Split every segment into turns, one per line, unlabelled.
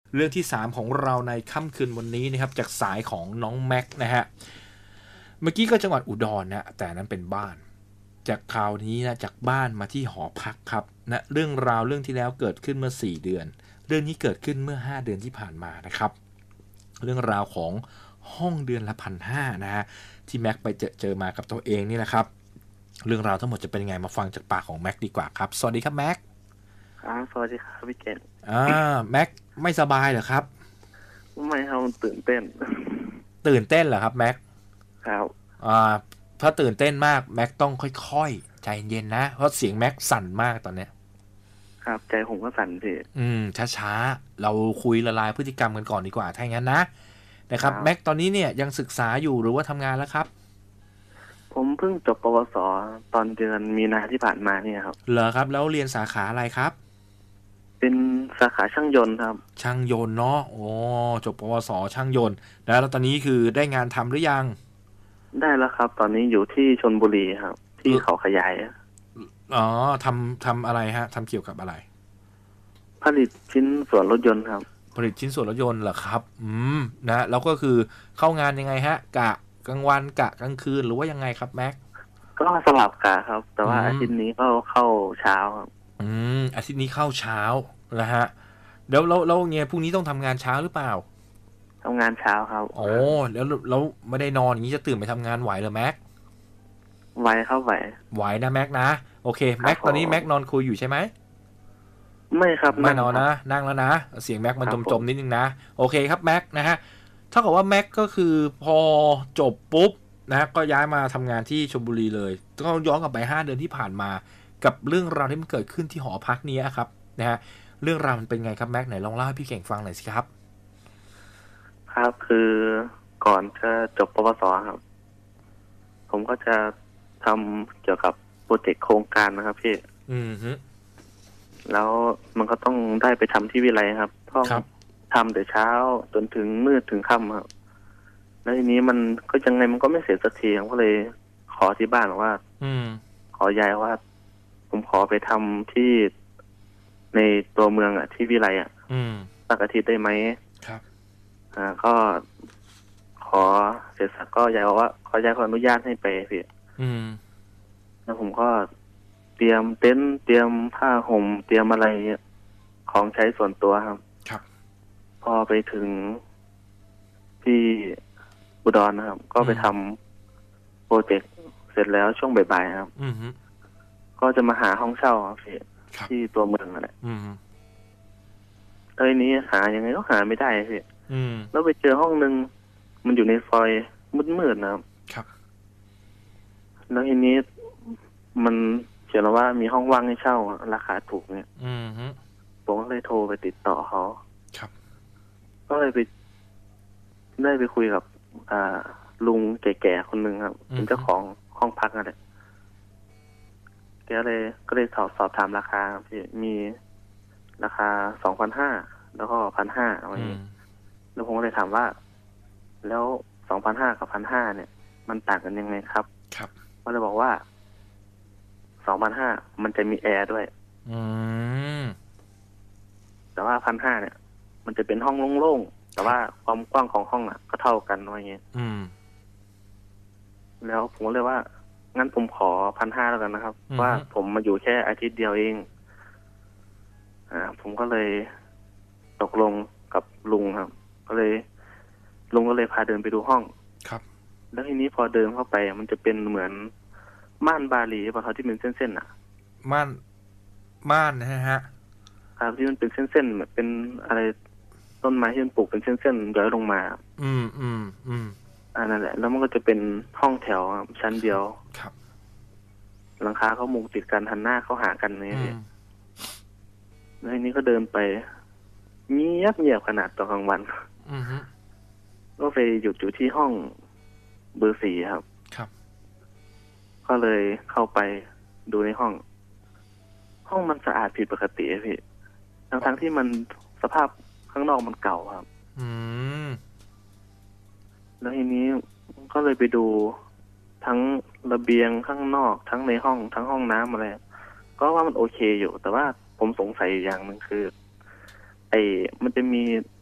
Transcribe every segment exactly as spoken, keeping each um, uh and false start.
เรื่องที่สามของเราในค่ำคืนวันนี้นะครับจากสายของน้องแม็กนะฮะเมื่อกี้ก็จังหวัดอุดรนะแต่นั้นเป็นบ้านจากคราวนี้นะจากบ้านมาที่หอพักครับนะเรื่องราวเรื่องที่แล้วเกิดขึ้นเมื่อสี่เดือนเรื่องนี้เกิดขึ้นเมื่อห้าเดือนที่ผ่านมานะครับเรื่องราวของห้องเดือนละพันห้านะฮะที่แม็กไปเจอเจอมากับตัวเองนี่แหละครับเรื่องราวทั้งหมดจะเป็นยังไงมาฟังจากปากของแม็กดีกว่าครับสวัสดีครับแม็ก
ครับสวัสดีครับพี่เกศ
อ่าแม็กไม่สบายเหรอครับ
ไม่ครับมันตื่นเต้น
ตื่นเต้นเหรอครับแม็ก
ครับ
อ่าถ้าตื่นเต้นมากแม็กต้องค่อยๆใจเย็นนะเพราะเสียงแม็กสั่นมากตอนเนี้ย
ครับใจผมก็สั่นพี่
อืมช้าๆเราคุยละลายพฤติกรรมกันก่อนดีกว่าถ้าอย่างนั้นนะนะครับ
ครับ
แม็กตอนนี้เนี่ยยังศึกษาอยู่หรือว่าทำงานแล้วครับ
ผมเพิ่งจบปวสตอนเดือนมีนาที่ผ่านมาเนี่ยครับ
เหรอครับแล้วเรียนสาขาอะไรครับ
เป็นสาขาช่างยนต์ครับ
ช่างยนต์เนาะโอ้จบปวสช่างยนต์แล้วตอนนี้คือได้งานทำหรือยัง
ได้แล้วครับตอนนี้อยู่ที่ชลบุรีครับที่เขาขยาย
อ๋อทำทำอะไรฮะทำเกี่ยวกับอะไร
ผลิตชิ้นส่วนรถยนต์ครับ
ผลิตชิ้นส่วนรถยนต์เหรอครับอืมนะแล้วก็คือเข้างานยังไงฮะกะกลางวันกะกลางคืนหรือว่ายังไงครับแม็ก
ก็สลับกะครับ แต่
อื
ว่าอา
ม
ทิตย์นี้ก็เข้าเช้าครับ
อืมอาทิตย์นี้เข้าเช้านะฮะเดี๋ยวแล้วแล้วเงี้ยพรุ่งนี้ต้องทำงานเช้าหรือเปล่า
ทำงานเช้าครับ
โอ้แล้วแล้วไม่ได้นอนอย่างนี้จะตื่นไปทำงานไหวเหรอแม็ก
ไวเข้าไหว
ไหวนะแม็กนะโอเค
ครับผ
แม็กตอนนี้แม็ก
ม
นอนคุยอยู่ใช่ไหม
ไม่ครับ
ไม่
นั่งครับ
นอนนะนั่งแล้วนะเสียงแม็กมัน
ครับผม
จมๆนิดนึงนะโอเคครับแม็กนะฮะเท่ากับว่าแม็กก็คือพอจบปุ๊บนะก็ย้ายมาทำงานที่ชลบุรีเลยก็ย้อนกลับไปห้าเดือนที่ผ่านมากับเรื่องราวที่มันเกิดขึ้นที่หอพักนี้ครับนะฮะเรื่องราวมันเป็นไงครับแม็กไหนลองเล่าให้พี่เก่งฟังหน่อยสิครับ
ครับคือก่อนจะจบปวสครับผมก็จะทำเกี่ยวกับโปรเจกต์โครงการนะครับพี่
อืมฮึ
แล้วมันก็ต้องได้ไปทำที่วิไลครับต้อง
ครับ
ทำแต่เช้าจนถึงมืดถึงค่ำครับแล้วทีนี้มันก็ยังไงมันก็ไม่เสร็จสักทีผมก็เลยขอที่บ้านว่า
อืม
ขอยายว่าผมขอไปทำที่ในตัวเมืองอ่ะที่วิไลอ่ะ
อืม
สักอาทิตย์ได้ไหม
ครับ
อ่าก็ขอเสร็จสักก็ยายบอกว่าขอยายขออนุญาตให้ไปพี่
อืม
แล้วผมก็เตรียมเต็นท์เตรียมผ้าห่มเตรียมอะไรของใช้ส่วนตัวครับ
ครับ
พอไปถึงที่อุดรนะครับก็ไปทำโปรเจกต์เสร็จแล้วช่วงบ่ายๆครับ
อืมฮึ
ก็จะมาหาห้องเช่าครับพี่
ครับ
ที่ตัวเมืองนั่นแหละ
อืม
แล้วทีนี้หายังไงก็หาไม่ได้พี่
อืม
แล้วไปเจอห้องนึงมันอยู่ในซอยมืดๆนะครับ
ครับ
แล้วทีนี้มันเขียนว่ามีห้องว่างให้เช่าราคาถูกเนี่ย
อืมฮึ
ผมก็เลยโทรไปติดต่อเขา
ครับ
ก็เลยไปได้ไปคุยกับอ่าลุงแก่ๆคนหนึ่งครับเป็นเจ้าของห้องพักนั่นแหละแกเลยก็เลยสอบสอบถามราคาครับพี่มีราคาสองพันห้าแล้วก็พันห้าอะไรอย่างนี้แล้วผมก็เลยถามว่าแล้วสองพันห้ากับพันห้าเนี่ยมันต่างกันยังไงครับ
ครับ
เขาเลยบอกว่าสองพันห้ามันจะมีแอร์ด้วย
อืม
แต่ว่าพันห้าเนี่ยมันจะเป็นห้องโล่งๆแต่ว่าความกว้างของห้องอ่ะก็เท่ากันอะไรเงี้ย
อืม
แล้วผมก็เลยว่างั้นผมขอพันห้าแล้วกันนะครับว่าผมมาอยู่แค่อาทิตย์เดียวเองอ่าผมก็เลยตกลงกับลุงครับ ก็เลยลุงก็เลยพาเดินไปดูห้อง
ครับ
แล้วทีนี้พอเดินเข้าไปมันจะเป็นเหมือนม่านบาหลีป่ะครับที่เป็นเส้นๆอ่ะ
ม่านม่านนะฮะ
ครับที่มันเป็นเส้นๆเหมือนเป็นอะไรต้นไม้ที่มันปลูกเป็นเส้นๆย้อยลงมา
อืมอืมอืม
อ่านั่นแหละแล้วมันก็จะเป็นห้องแถวชั้นเดียว
ครับ
หลังคาเขามุงติดกันหันหน้าเข้าหากันนี่
อืม
แล้วทีนี้ก็เดินไปเงียบเงียบขนาดตอนกลางวัน
อืม
ก็ไปหยุดอยู่ที่ห้องเบอร์สี่ครับ
ครับ
ก็เลยเข้าไปดูในห้องห้องมันสะอาดผิดปกติพี่ทั้งทั้งที่มันสภาพข้างนอกมันเก่าครับ
อืม
แล้วทีนี้ก็เลยไปดูทั้งระเบียงข้างนอกทั้งในห้องทั้งห้องน้ำอะไรก็ว่ามันโอเคอยู่แต่ว่าผมสงสัยอย่างหนึ่งคือไอ้มันจะมี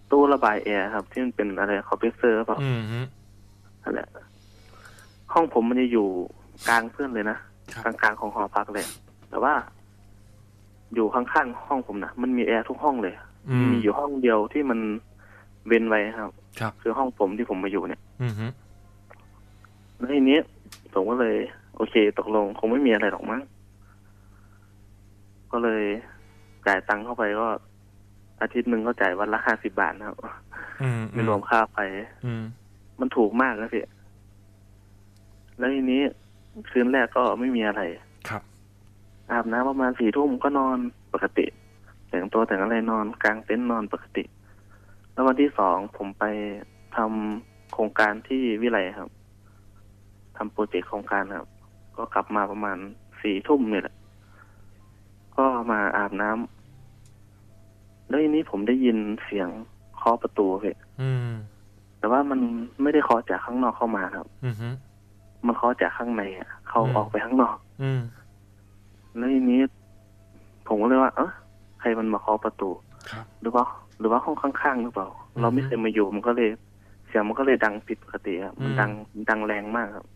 ตู้ระบายแอร์ครับที่มันเป็นอะไรคอมเพรสเซอร์เปล่า
อืม
นั่นแหละห้องผมมันจะอยู่กลางเพื่อนเลยนะกลางๆของหอพักเลยแต่ว่าอยู่ข้างๆห้องผมนะมันมีแอร์ทุกห้องเลยมีอยู่ห้องเดียวที่มันเว้นไว้ครับคือห้องผมที่ผมมาอยู่เนี่ยแล้วทีนี้ผมก็เลยโอเคตกลงคงไม่มีอะไรหรอกมั้งก็เลยจ่ายตังค์เข้าไปก็อาทิตย์หนึ่งก็จ่ายวันละห้าสิบบาทนะครับไม่รวมค่าไฟมันถูกมากนะพี่แล้วทีนี้คืนแรกก็ไม่มีอะไร
ครับ
อาบน้ำประมาณสี่ทุ่มก็นอนปกติแต่งตัวแต่งอะไรนอนกลางเต็นท์นอนปกติแล้ววันที่สองผมไปทำโครงการที่วิไลครับทำโปรเจกต์โครงการครับก็กลับมาประมาณสี่ทุ่มเนี่ยแหละก็มาอาบน้ำแล้วทีนี้ผมได้ยินเสียงเคาะประตูพี่แต่ว่ามันไม่ได้เคาะจากข้างนอกเข้ามาครับมันเคาะจากข้างในอ่ะเขาออกไปข้างนอกแล้วทีนี้ผมก็เลยว่าเออใครมันมาเคาะประตูหรือว่าหรือว่าห้องข้างๆหรือเปล่าเราไม่เคยมาอยู่มันก็เลยเสียงมันก็เลยดังผิดปกติครับมันดังดังแรงมากครับ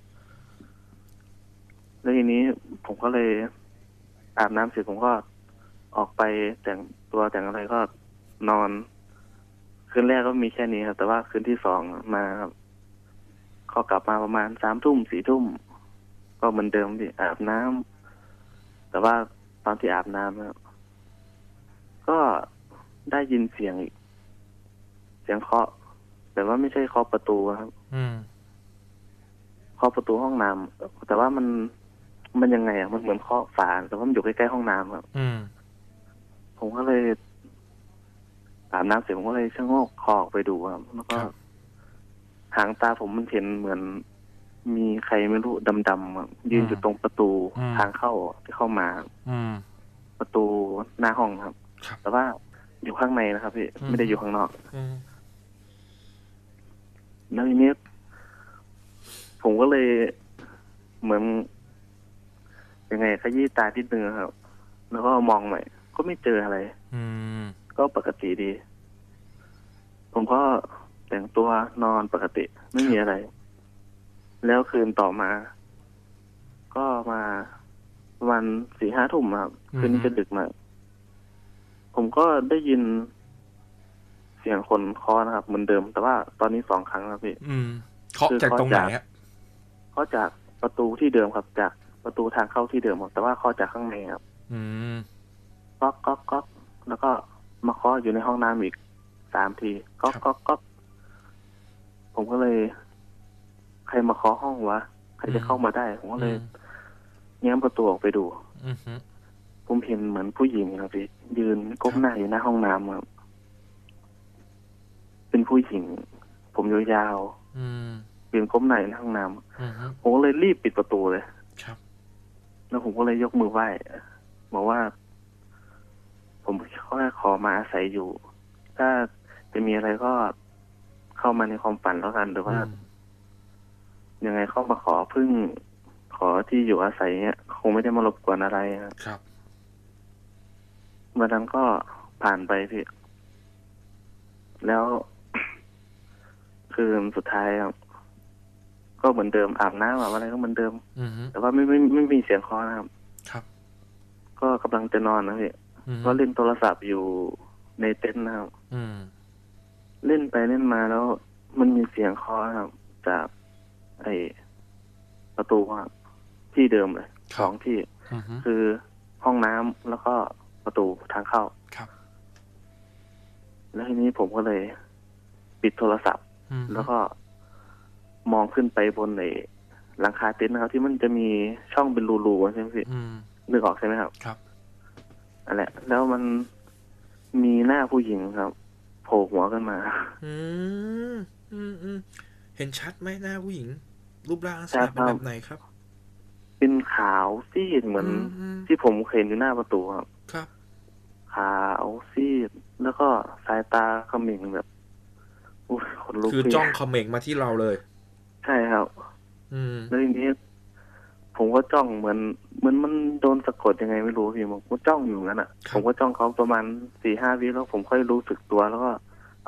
แล้วทีนี้ผมก็เลยอาบน้ำเสร็จผมก็ออกไปแต่งตัวแต่งอะไรก็นอนคืนแรกก็มีแค่นี้ครับแต่ว่าคืนที่สองมาครับเขากลับมาประมาณสามทุ่มสี่ทุ่มก็เหมือนเดิมดิอาบน้ำแต่ว่าตอนที่อาบน้ำครับก็ได้ยินเสียงอีกเสียงเคาะแต่ว่าไม่ใช่เคาะประตูครับเคาะประตูห้องน้ำแต่ว่ามันมันยังไงอ่ะมันเหมือนเคาะฝาแต่ว่ามันอยู่ใกล้ๆห้องน้ำครับผมก็เลยอาบน้ำเสร็จผมก็เลยชะโงกคอออกไปดูครับแล้วก็หางตาผมมันเห็นเหมือนมีใครไม่รู้ดำๆยืนอยู่ตรงประตูทางเข้าที่เข้ามาประตูหน้าห้องครับแต่ว่าอยู่ข้างในนะครับพี่ไม่ได้อยู่ข้างนอกแล้วทีนี้ผมก็เลยเหมือนยังไงขยี้ตาที่เนื้อครับแล้วก็มองใหม่ก็ไม่เจออะไรก็ปกติดีผมก็แต่งตัวนอนปกติไม่มีอะไรแล้วคืนต่อมาก็มาประมาณสี่ห้าทุ่มครับคืนนี้จะดึกมากผมก็ได้ยินเสียงคนเคาะนะครับเหมือนเดิมแต่ว่าตอนนี้สองครั้งแล้วพี่
เคาะจากตรงไหนฮะ
เคาะจากประตูที่เดิมครับจากประตูทางเข้าที่เดิมครับแต่ว่าเคาะจากข้างในครับก๊อกก๊อกก๊อกแล้วก็มาเคาะอยู่ในห้องน้ำอีกสามทีก๊อกก๊อกก๊อกผมก็เลยใครมาเคาะห้องวะใครจะเข้ามาได้ผมก็เลยแง้มประตูออกไปดูผมเห็นเหมือนผู้หญิงครับพี่ยืนก้มหน้าอยู่หน้าห้องน้ำครับเป็นผู้หญิงผมยาวๆยืนก้มหน้าอยู่หน้าห้องน้ำผมก็เลยรีบปิดประตูเลยแล้วผมก็เลยยกมือไหว้บอกว่าผมแค่ขอมาอาศัยอยู่ถ้าจะมีอะไรก็เข้ามาในความฝันแล้วกันหรือว่ายังไงเข้ามาขอพึ่งขอที่อยู่อาศัยเนี่ยคงไม่ได้มารบกวนอะไรครับวันนั้นก็ผ่านไปพี่แล้วคืนสุดท้ายครับก็เหมือนเดิมอาบน้ำอาบอะไรก็เหมือนเดิมแต่ว่าไม่ไม่ไม่มีเสียงเคาะนะครับครับก็กำลังจะนอนนะพี่ก็เล่นโทรศัพท์อยู่ในเต็นท์นะครับเล่นไปเล่นมาแล้วมันมีเสียงเคาะครับจากไอ้ประตูที่เดิมเลยสองที่คือห้องน้ำแล้วก็ประตูทางเข้าครับแล้วทีนี้ผมก็เลยปิดโทรศัพท์แล้วก็มองขึ้นไปบนไอ้หลังคาเต็นท์นะครับที่มันจะมีช่องเป็นรูๆใช่ไหมพี่นึกออกใช่ไหมครับครับนั่นแหละแล้วมันมีหน้าผู้หญิงครับโผล่หัวขึ้นมาอื
มอืมอืมเห็นชัดไหมหน้าผู้หญิงรูปร่างลักษณะเป็นแบบไหนครับ
เป็นขาวซีดเหมือนที่ผมเคยเห็นอยู่หน้าประตูครับครับขาวซีดแล้วก็สายตาเขม่งแบบอุ้ยคนลุก
คือจ้องเขม่งมาที่เราเลย
ใช่ครับอืมแล้วทีนี้ผมก็จ้องเหมือนเหมือนมันโดนสะกดยังไงไม่รู้พี่ผมก็จ้องอยู่งั้นอ่ะผมก็จ้องเขาประมาณสี่ห้าวิแล้วผมค่อยรู้สึกตัวแล้วก็เอา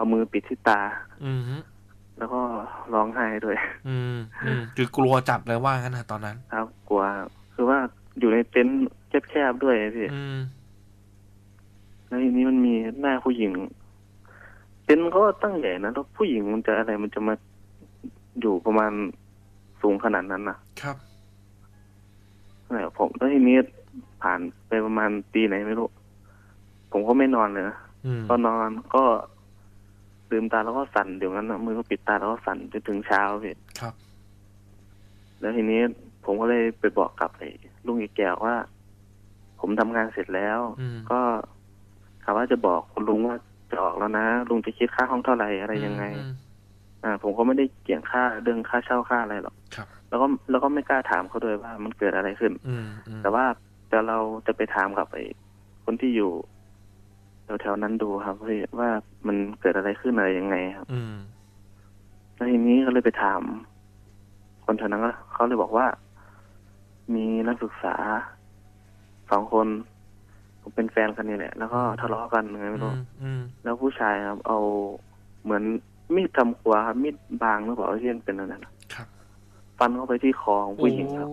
มือปิดที่ตา
อืม
แล้วก็ร้องไห้ด้วย
อืมอืมคือกลัวจัดเลยว่างั้นนะตอนนั้น
ครับกลัวคือว่าอยู่ในเต็นท์แคบๆด้วยพี่
อืม
แล้วทีนี้มันมีหน้าผู้หญิงเต็นท์ก็ตั้งใหญ่นะแล้วผู้หญิงมันจะอะไรมันจะมาอยู่ประมาณสูงขนาดนั้นนะครับเนี่ยผมแล้วทีนี้ผ่านไปประมาณปีไหนไม่รู้ผมก็ไม่นอนเลยนะก็นอนก็ลืมตาแล้วก็สั่นเดี๋ยวนั้นนะมือก็ปิดตาแล้วก็สั่นจนถึงเช้าพี่
ครับ
แล้วทีนี้ผมก็เลยไปบอกกับไอ้ลุงอีกแก้วว่า ผมทำงานเสร็จแล้วก็ถามว่าจะบอกคุณลุงว่าจะออกแล้วนะลุงจะคิดค่าห้องเท่าไหร่อะไรยังไงอ่าผมก็ไม่ได้เกี่ยงค่าเรื่องค่าเช่าค่าอะไรหรอกแล้วก็แล้วก็ไม่กล้าถามเขาด้วยว่ามันเกิดอะไรขึ้นแต่ว่าแต่เราจะไปถามกับไอ้คนที่อยู่แถวๆนั้นดูครับว่ามันเกิดอะไรขึ้นอะไรยังไงครับแล้วทีนี้ก็เลยไปถามคนแถวนั้นก็เขาเลยบอกว่ามีนักศึกษาสองคนผมเป็นแฟนกันนี่แหละแล้วก็ทะเลาะกันไงไม่รู้แล้วผู้ชายครับเอาเหมือนมีดทำครัวครับมีดบางหรือเปล่าที่เป็นอะไรนะครับฟันเข้าไปที่คอของผู้หญิงครับ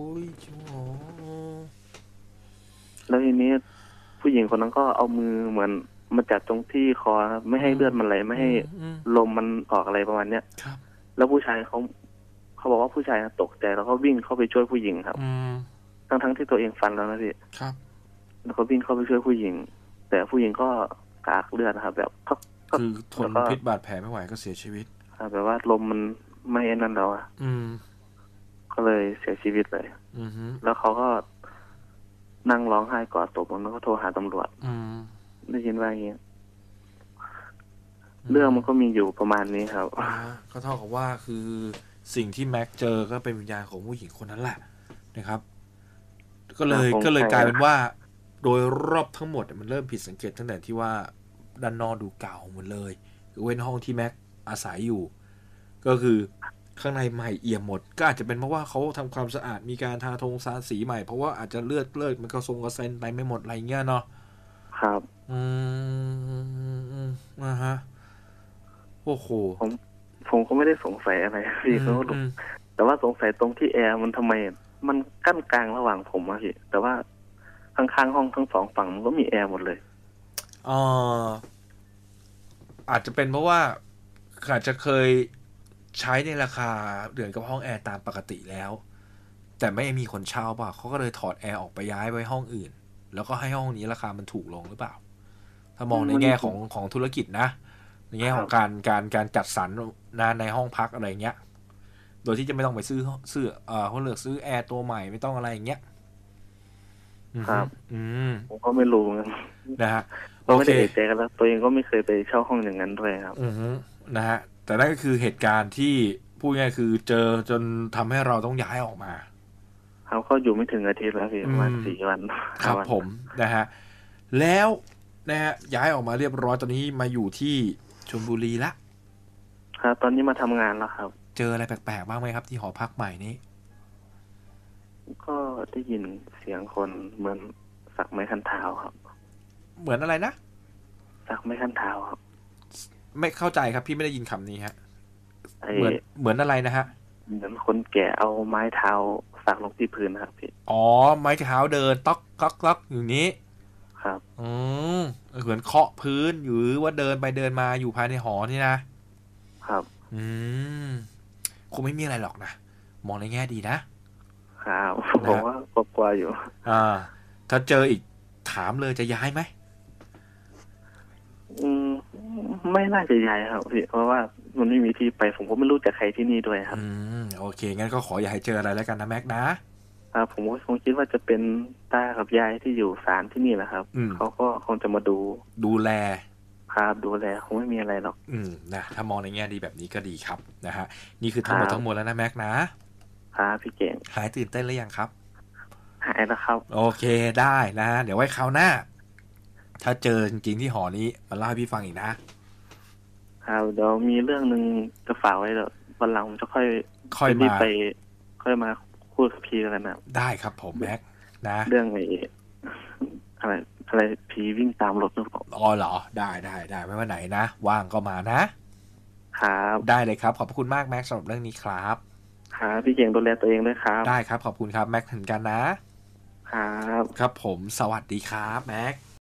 แล้วทีนี้ผู้หญิงคนนั้นก็เอามือเหมือนมาจับตรงที่คอครับไม่ให้เลือดมันไหลไม่ให้ลมมันออกอะไรประมาณเนี้ยแล้วผู้ชายเขาเขาบอกว่าผู้ชายตกใจแล้วก็วิ่งเข้าไปช่วยผู้หญิงครับทั้งทั้งที่ตัวเองฟันแล้วนะพี่แล้วก็วิ่งเข้าไปช่วยผู้หญิงแต่ผู้หญิงก็กากเลือดนะครับแบบ
คือทนพิษบาดแผลไม่ไหวก็เสียชีวิต
แบบว่าลมมันไม่นั่นแล้วอ่ะก็เลยเสียชีวิตเลยแล้วเขาก็นั่งร้องไห้กอดศพแล้วก็โทรหาตำรวจได้ยินว่าอย่างนี้เรื่องมันก็มีอยู่ประมาณนี้ครับ
ก็เท่ากับว่าคือสิ่งที่แม็กเจอก็เป็นวิญญาณของผู้หญิงคนนั้นแหละนะครับก็เลยก็เลยกลายเป็นว่าโดยรอบทั้งหมดมันเริ่มผิดสังเกตตั้งแต่ที่ว่าด้านนอกดูเก่าหมดเลยเว้นห้องที่แม็กอาศัยอยู่ก็คือข้างในใหม่เอี่ยมหมดก็อาจจะเป็นเพราะว่าเขาทำความสะอาดมีการทาทงทาสีใหม่เพราะว่าอาจจะเลือดเลือดมันกระทรงกระเซ็นไปไม่หมดอะไรเงี้ยเนาะ
ครับ
อืมนะฮะโอ้โห
ผมผมก็ไม่ได้สงสัยอะไรพี่เขาแต่ว่าสงสัยตรงที่แอร์มันทำไมมันกั้นกลางระหว่างผมอะพี่แต่ว่าข้างๆห้องทั้งสองฝั่งมันก็มีแอร์หมดเลย
อ๋ออาจจะเป็นเพราะว่าอาจจะเคยใช้ในราคาเดือนกับห้องแอร์ตามปกติแล้วแต่ไม่มีคนเช่าป่ะเขาก็เลยถอดแอร์ออกไปย้ายไว้ห้องอื่นแล้วก็ให้ห้องนี้ราคามันถูกลงหรือเปล่าถ้ามองในแง่ของของธุรกิจนะในแง่ของการการการจัดสรรในห้องพักอะไรเงี้ยโดยที่จะไม่ต้องไปซื้อซื้อเอ่อเขาเลือกซื้อแอร์ตัวใหม่ไม่ต้องอะไรอย่างเงี้ย
ครับอืมผมก็ไม่รู้
นะฮะ
โอเคแต่กันแล้วตัวเองก็ไม่เคยไปเช่าห้องอย่างนั้นด้วยครับ
อือนะฮะแต่นั่นก็คือเหตุการณ์ที่พูดง่ายคือเจอจนทำให้เราต้องย้ายออกมา
เขาก็อยู่ไม่ถึงอาทิตย์แล้วพี่ประมาณสี่วัน
ครับผมนะฮะแล้วนะฮะย้ายออกมาเรียบร้อยตอนนี้มาอยู่ที่ชลบุรีละ
ครับตอนนี้มาทำงานแล้วครับ
เจออะไรแปลกๆบ้างไหมครับที่หอพักใหม่นี้
ก็ได้ยินเสียงคนเหมือนสักไม้คันเท้าครับ
เหมือนอะไรนะ
สักไม้คันเท้าครับ
ไม่เข้าใจครับพี่ไม่ได้ยินคำนี้ฮะเหมือนเหมือนอะไรนะฮะ
เหมือนคนแก่เอาไม้เท้าสักลงที่พื้นครับพี่
อ๋อไม้เท้าเดินต๊อกต๊อกต๊อกอย่างนี้
ครับ
อืมเหมือนเคาะพื้นหรือว่าเดินไปเดินมาอยู่ภายในหอนี่นะครับอืมคงไม่มีอะไรหรอกนะมองในแง่ดีนะครับ
ผมว่ากลัวอยู่
อ่าถ้าเจออีกถามเลยจะย้ายไหม
อืมไม่น่าจะย้ายครับพี่เพราะว่ามันไม่มีที่ไปผมก็ไม่รู้จักใครที่นี่ด้วยครับ
อืมโอเคงั้นก็ขออย่าให้เจออะไรแล้วกันนะแม็กนะครับ
ผมก็คงคิดว่าจะเป็นตากับยายที่อยู่ศาลที่นี่แหละครับเขาก็คงจะมาดู
ดูแล
ครับดูแลคงไม่มีอะไรหรอก
อืมนะถ้ามองในแง่ดีแบบนี้ก็ดีครับนะฮะนี่คือทั้งหมดทั้งมวลแล้วนะแม็กนะครับ
พี่เก่ง
หายตื่นเต้นหรือยังครับ
หายแล้วครับ
โอเคได้นะเดี๋ยวไว้คราวหน้าถ้าเจอจริงๆที่หอนี้มาเล่าให้พี่ฟังอีกนะครับ
เดี๋ยวมีเรื่องนึงจะฝากไว้เดี๋ยววันหลังผมจะค่อย
ค่อยมา
ไปค่อยมาพูดกับพี่กันนะ
ได้ครับผมแม็กนะ
เรื่องไอ้อะไรอะไรผีวิ่งตามรถนึกออก
อ๋อเหรอได้ได้ได้ไม่ว่าไหนนะว่างก็มานะ
ครับ
ได้เลยครับขอบพระคุณมากแม็กสำหรับเรื่องนี้ครับ
ครับพี่เก่งดูแลตัวเองด้วยครับ
ได้ครับขอบคุณครับแม็กเหมือนกันนะครับครับผมสวัสดีครับแม็ก